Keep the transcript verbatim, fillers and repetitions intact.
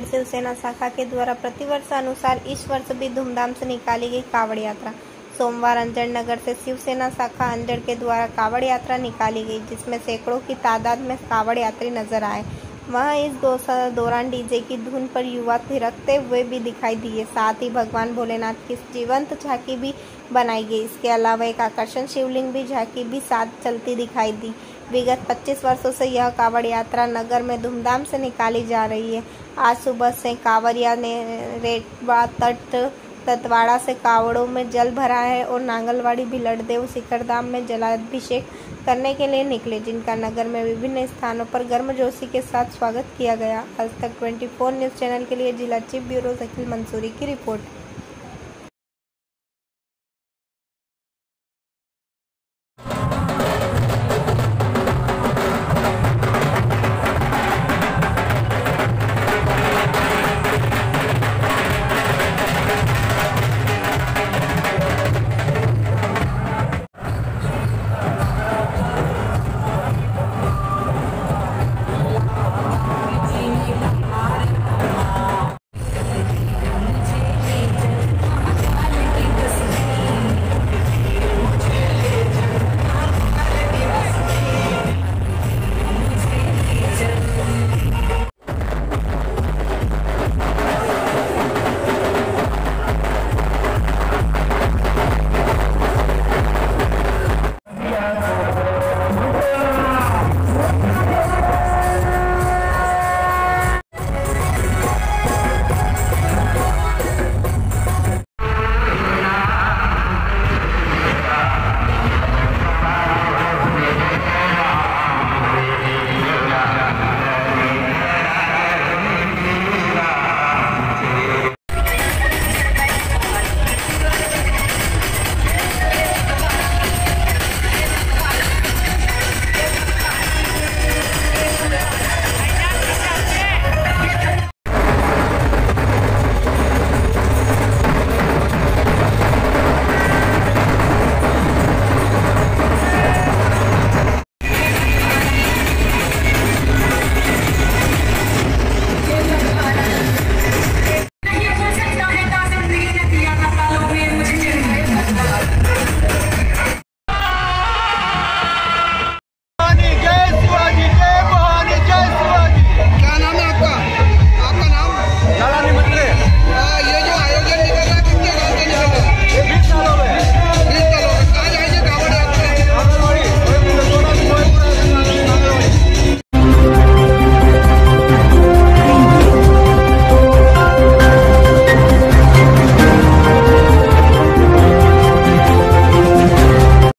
शिवसेना शाखा के द्वारा प्रतिवर्ष अनुसार इस वर्ष भी धूमधाम से निकाली गई कावड़ यात्रा। सोमवार अंजड़ नगर से शिवसेना शाखा अंजड़ के द्वारा कावड़ यात्रा निकाली गई, जिसमें सैकड़ों की तादाद में कावड़ यात्री नजर आए। वहाँ इस दौरान डीजे की धुन पर युवा थिरकते हुए भी दिखाई दिए। साथ ही भगवान भोलेनाथ की जीवंत झांकी भी बनाई गई। इसके अलावा एक आकर्षण शिवलिंग भी झांकी भी साथ चलती दिखाई दी। विगत पच्चीस वर्षों से यह कावड़ यात्रा नगर में धूमधाम से निकाली जा रही है। आज सुबह से कांवरिया ने रेटवा तट ततवाड़ा से कावड़ों में जल भरा है और नांगलवाड़ी भिलड़देव शिखरधाम में जलाभिषेक करने के लिए निकले, जिनका नगर में विभिन्न स्थानों पर गर्मजोशी के साथ स्वागत किया गया। आज तक चौबीस न्यूज़ चैनल के लिए जिला चीफ ब्यूरो शकील मंसूरी की रिपोर्ट।